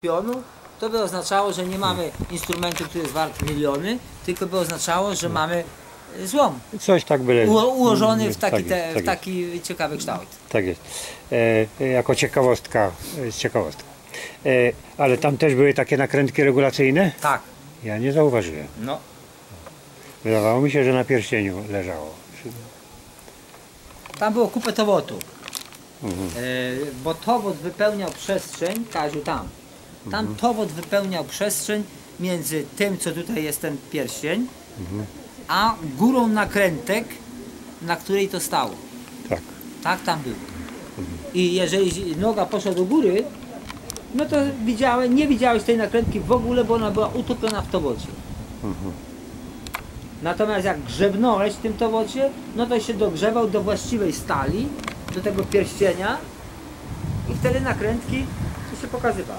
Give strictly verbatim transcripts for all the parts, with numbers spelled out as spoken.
pionu, to by oznaczało, że nie mamy instrumentu, który jest wart miliony, tylko by oznaczało, że mamy złom. Coś tak byle... Uło, ułożony w taki, tak jest, te, tak w taki ciekawy kształt. Tak jest. E, jako ciekawostka, e, ciekawostka. E, ale tam też były takie nakrętki regulacyjne? Tak. Ja nie zauważyłem. No. Wydawało mi się, że na pierścieniu leżało. Tam było kupę towotu. Mhm. E, bo towot wypełniał przestrzeń, Kaziu, tam. Tam Mhm. towot wypełniał przestrzeń między tym, co tutaj jest ten pierścień, Mhm. a górą nakrętek, na której to stało. Tak. Tak tam było. I jeżeli noga poszła do góry, no to widziałem, nie widziałeś tej nakrętki w ogóle, bo ona była utopiona w towocie. Mhm. Natomiast jak grzebnąłeś w tym towocie, no to się dogrzewał do właściwej stali, do tego pierścienia i wtedy nakrętki tu się pokazywały.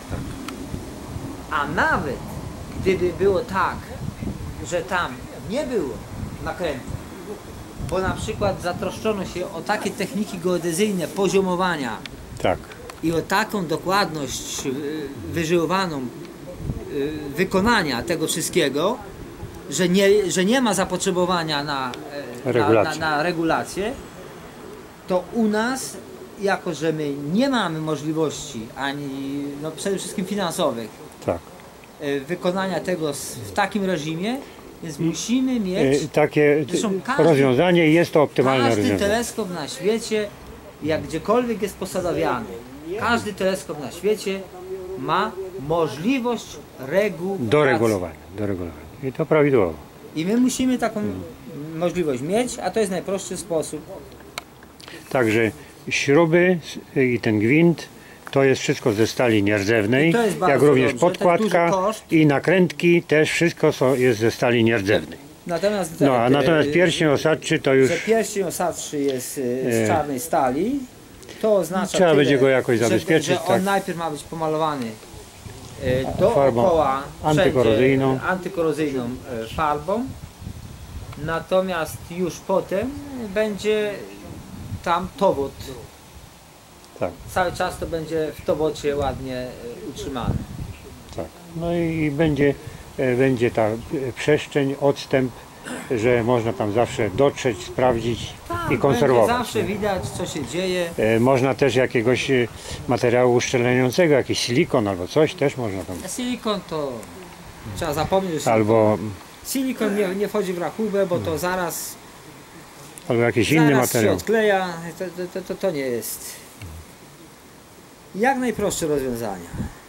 A nawet gdyby było tak, że tam nie było nakrętek, bo na przykład zatroszczono się o takie techniki geodezyjne poziomowania Tak. i o taką dokładność y, wyżyłowaną y, wykonania tego wszystkiego, że nie, że nie ma zapotrzebowania na, e, na, na, na regulację, to u nas, jako że my nie mamy możliwości, ani no przede wszystkim finansowych, Tak. e, wykonania tego w takim reżimie, więc musimy mieć... E, takie Zresztą każdy- rozwiązanie jest to optymalne Każdy rozwiązanie. teleskop na świecie, jak gdziekolwiek jest posadowiany, każdy teleskop na świecie ma możliwość regulacji. Do regulowania, do regulowania. I to prawidłowo. I my musimy taką możliwość mieć, a to jest najprostszy sposób. Także śruby i ten gwint to jest wszystko ze stali nierdzewnej, I to jest bardzo jak również dobrze. podkładka Tak duży koszt. i nakrętki też wszystko są, jest ze stali nierdzewnej. Natomiast, No a tak, natomiast e, pierścień osadczy to już że pierścień osadczy jest e, z E. czarnej stali, to oznacza Trzeba tyle, będzie go jakoś że, zabezpieczyć, że on tak. najpierw ma być pomalowany e, dookoła Farbą antykorozyjną. wszędzie antykorozyjną e, farbą, natomiast już potem będzie tam towot. tak, Cały czas to będzie w towocie ładnie e, utrzymane. tak. No i będzie, e, będzie ta e, przestrzeń, odstęp, że można tam zawsze dotrzeć, sprawdzić Tak, i konserwować. będzie zawsze widać, co się dzieje. E, Można też jakiegoś e, materiału uszczelniającego, jakiś silikon albo coś też można tam. A silikon to trzeba zapomnieć, że Albo, silikon nie, nie wchodzi w rachubę, bo to zaraz, albo jakiś inny zaraz się materiał. odkleja, to, to, to, to nie jest jak najprostsze rozwiązania.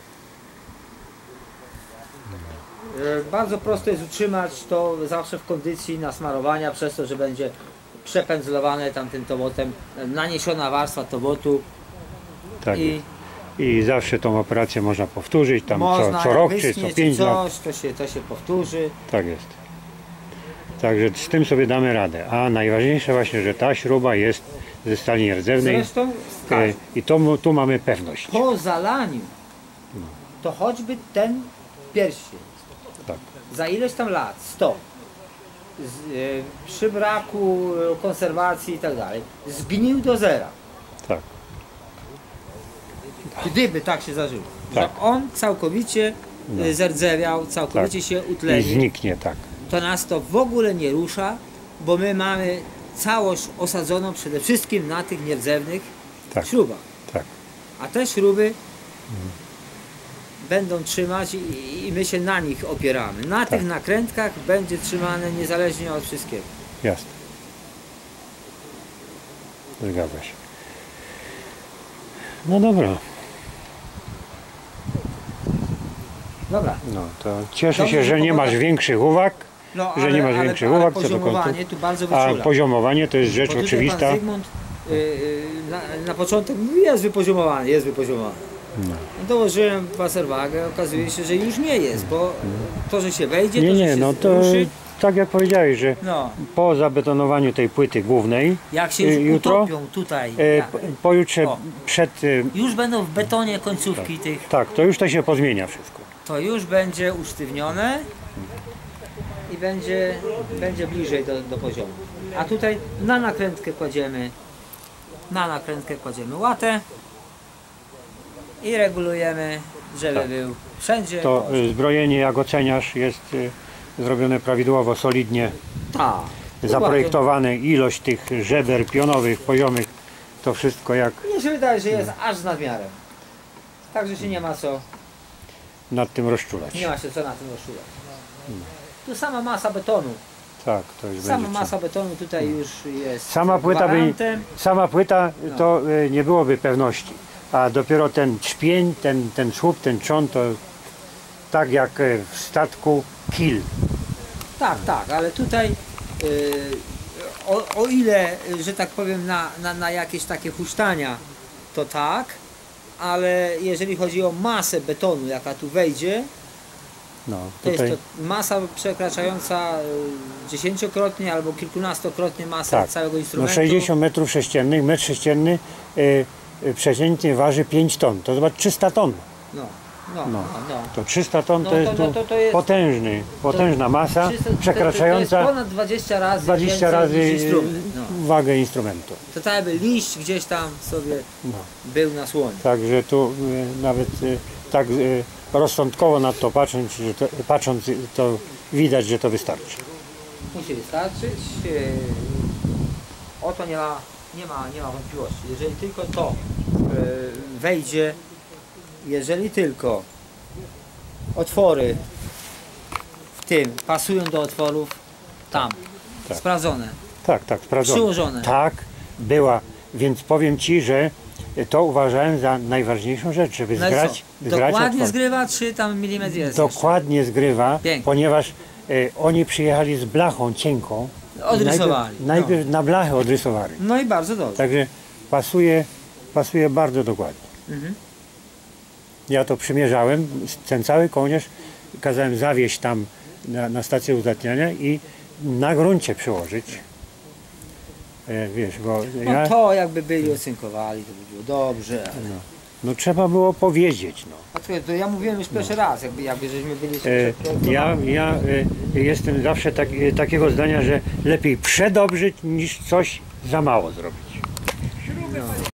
E, Bardzo prosto jest utrzymać to zawsze w kondycji nasmarowania, przez to, że będzie przepędzlowane tamtym towotem, naniesiona warstwa towotu Tak. i I zawsze tą operację można powtórzyć, tam można, co, co rok czy wyschnie, co pięć lat. coś, to się, to się powtórzy. Tak jest. Także z tym sobie damy radę. A najważniejsze właśnie, że ta śruba jest ze stali nierdzewnej Zresztą e, tak, i to, mu- tu mamy pewność. po zalaniu to choćby ten pierścień Tak. za ileś tam lat, sto, z, e, przy braku e, konserwacji i tak dalej, zgnił do zera. Tak. Gdyby tak się zdarzyło, Tak. że on całkowicie No. e, zerdzewiał, całkowicie Tak. się I utlenił, zniknie, tak. to nas to w ogóle nie rusza, bo my mamy całość osadzoną przede wszystkim na tych nierdzewnych Tak. śrubach. Tak. A te śruby mhm. będą trzymać i, i my się na nich opieramy. Na Tak. tych nakrętkach będzie trzymane niezależnie od wszystkiego. Jasne. Zgadza się. No dobra. Dobra. No to cieszę Dobrze, się, że że nie masz pogoda- większych uwag, No, że nie masz ale, większych ale uwag co do poziomowanie kątów. tu bardzo A wyczula. poziomowanie to jest rzecz Bo tutaj oczywista. Pan Zygmunt y, y, na, na początek mówi, jest wypoziomowany, jest wypoziomowany. No. Dołożyłem waserwagę, okazuje się, że już nie jest, bo to, że się wejdzie, Nie, to, że nie, się no to ruszy, tak jak powiedziałeś, że no, po zabetonowaniu tej płyty głównej, jak się y, już jutro, utopią tutaj, e, jak, po- pojutrze O. przed, y, już będą w betonie końcówki tych, tak, to już to się pozmienia wszystko. to już będzie usztywnione i będzie, będzie bliżej do, do poziomu. A tutaj na nakrętkę kładziemy, na nakrętkę kładziemy łatę i regulujemy żeby tak. był wszędzie. To kosz. y, zbrojenie, jak oceniasz, jest y, zrobione prawidłowo, solidnie, Tak. zaprojektowane, ilość tych żeber pionowych, poziomych, to wszystko jak Mnie się wydaje, że jest aż z nadmiarem. Także się nie ma co, nad tym rozczulać. nie ma się co na tym rozczulać. Tu sama masa betonu. Tak, to już Sama będzie. masa betonu tutaj już jest Sama płyta, by, gwarantem. sama płyta No. to y, nie byłoby pewności, a dopiero ten trzpień, ten, ten słup, ten trzon to tak jak y, w statku kil. Tak, tak, ale tutaj yy, o, o ile, że tak powiem, na, na, na jakieś takie huśtania, to tak, ale jeżeli chodzi o masę betonu, jaka tu wejdzie, No, to tutaj, jest to masa przekraczająca y, dziesięciokrotnie albo kilkunastokrotnie masę tak, całego no instrumentu. sześćdziesiąt metrów sześciennych, metr sześcienny y, y, przeciętnie waży pięć ton, to zobacz trzysta ton. No, no, No. no, no. To trzysta ton No to to- jest no tu to- to jest- potężny, potężna masa Czysto- to- To jest przekraczająca ponad dwadzieścia razy, dwadzieścia więcej razy niż instrument. No. wagę instrumentu. To tak jakby liść gdzieś tam sobie No. był na słonie. Także tu y, nawet y, tak y, rozsądkowo na to patrząc, że to, patrząc y, to widać, że to wystarczy. Musi wystarczyć. Yy, O to nie ma, nie ma, nie ma wątpliwości. Jeżeli tylko to yy, wejdzie, jeżeli tylko otwory w tym pasują do otworów tam, tak. sprawdzone, Tak, tak, sprawdzone. przyłożone. Tak, była, więc powiem Ci, że to uważałem za najważniejszą rzecz, żeby No i zgrać, co? zgrać Dokładnie otwory. zgrywa, czy tam milimetr jest? Dokładnie zgrywa, Pięknie. ponieważ e, oni przyjechali z blachą cienką. Odrysowali. Najpierw, najpierw na blachę odrysowali. No i bardzo dobrze. Także pasuje, pasuje bardzo dokładnie. Mhm. Ja to przymierzałem, ten cały kołnierz kazałem zawieźć tam na, na stację uzdatniania i na gruncie przyłożyć. E, wiesz, bo No ja, to jakby byli ocynkowali, to by było dobrze. Ale... no, no trzeba było powiedzieć. No. A to, to ja mówiłem już pierwszy raz, jakby, jakby żeśmy byli... E, ja ja e, jestem zawsze tak, e, takiego zdania, że lepiej przedobrzyć niż coś za mało zrobić.